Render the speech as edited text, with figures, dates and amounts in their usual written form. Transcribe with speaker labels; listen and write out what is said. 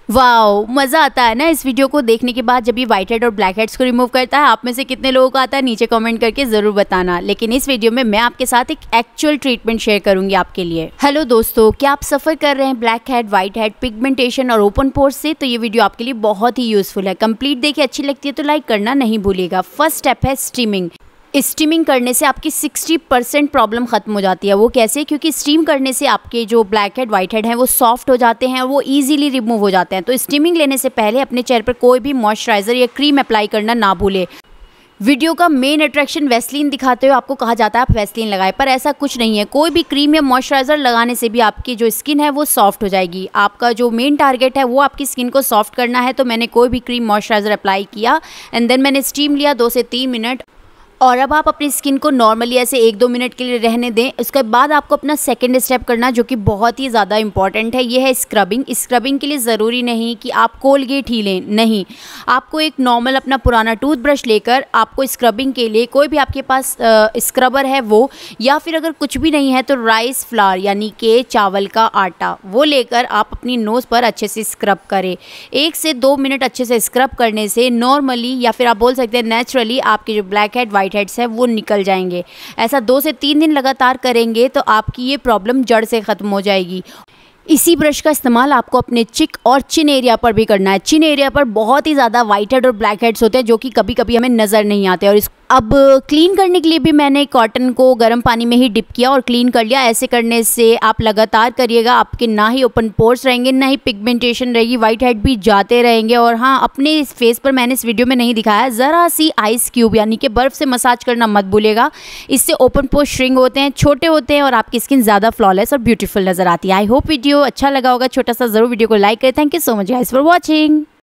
Speaker 1: Wow, मज़ा आता है ना इस वीडियो को देखने के बाद जब ये व्हाइट हेड और ब्लैक हेड्स को रिमूव करता है। आप में से कितने लोगों को आता है नीचे कमेंट करके ज़रूर बताना। लेकिन इस वीडियो में मैं आपके साथ एक एक्चुअल ट्रीटमेंट शेयर करूंगी आपके लिए। हेलो दोस्तों, क्या आप सफ़र कर रहे हैं black head, white head, pigmentation और ओपन पोर्स से? तो ये वीडियो आपके लिए बहुत ही यूज़फुल है। कंप्लीट देखिए, अच्छी लगती है तो लाइक करना नहीं भूलिएगा। फर्स्ट स्टेप है स्टीमिंग। स्टीमिंग करने से आपकी 60% प्रॉब्लम ख़त्म हो जाती है। वो कैसे? क्योंकि स्टीम करने से आपके जो ब्लैक हेड, वाइट हेड हैं वो सॉफ्ट हो जाते हैं और वो इजीली रिमूव हो जाते हैं। तो स्टीमिंग लेने से पहले अपने चेहरे पर कोई भी मॉइस्चराइज़र या क्रीम अप्लाई करना ना भूलें। वीडियो का मेन अट्रैक्शन वैसलीन दिखाते हुए आपको कहा जाता है आप वैसलीन लगाएं, पर ऐसा कुछ नहीं है। कोई भी क्रीम या मॉइस्चराइज़र लगाने से भी आपकी जो स्किन है वो सॉफ्ट हो जाएगी। आपका जो मेन टारगेट है वो आपकी स्किन को सॉफ्ट करना है। तो मैंने कोई भी क्रीम, मॉइस्चराइज़र अप्लाई किया एंड देन मैंने स्टीम लिया 2 से 3 मिनट। और अब आप अपनी स्किन को नॉर्मली ऐसे 1-2 मिनट के लिए रहने दें। उसके बाद आपको अपना सेकंड स्टेप करना, जो कि बहुत ही ज़्यादा इंपॉर्टेंट है, ये है स्क्रबिंग। स्क्रबिंग के लिए ज़रूरी नहीं कि आप कोलगेट ही लें, नहीं, आपको एक नॉर्मल अपना पुराना टूथब्रश लेकर आपको स्क्रबिंग के लिए कोई भी आपके पास स्क्रबर है वो, या फिर अगर कुछ भी नहीं है तो राइस फ्लावर यानी कि चावल का आटा, वो लेकर आप अपनी नोज़ पर अच्छे से स्क्रब करें। 1 से 2 मिनट अच्छे से स्क्रब करने से नॉर्मली या फिर आप बोल सकते हैं नेचुरली आपके जो ब्लैक हेड, वाइट हेड्स है वो निकल जाएंगे। ऐसा 2 से 3 दिन लगातार करेंगे तो आपकी ये प्रॉब्लम जड़ से ख़त्म हो जाएगी। इसी ब्रश का इस्तेमाल आपको अपने चिक और चिन एरिया पर भी करना है। चिन एरिया पर बहुत ही ज़्यादा वाइट हेड और ब्लैक हेड्स होते हैं जो कि कभी कभी हमें नज़र नहीं आते। और अब क्लीन करने के लिए भी मैंने कॉटन को गर्म पानी में ही डिप किया और क्लीन कर लिया। ऐसे करने से आप लगातार करिएगा, आपके ना ही ओपन पोर्स रहेंगे, ना ही पिगमेंटेशन रहेगी, वाइट हेड भी जाते रहेंगे। और हाँ, अपने इस फेस पर मैंने इस वीडियो में नहीं दिखाया, ज़रा सी आइस क्यूब यानी कि बर्फ़ से मसाज करना मत भूलिएगा। इससे ओपन पोर्स श्रिंक होते हैं, छोटे होते हैं और आपकी स्किन ज़्यादा फ्लॉलेस और ब्यूटीफुल नज़र आती है। आई होप वीडियो अच्छा लगा होगा। छोटा सा ज़रूर वीडियो को लाइक करें। Thank you so much guys for watching.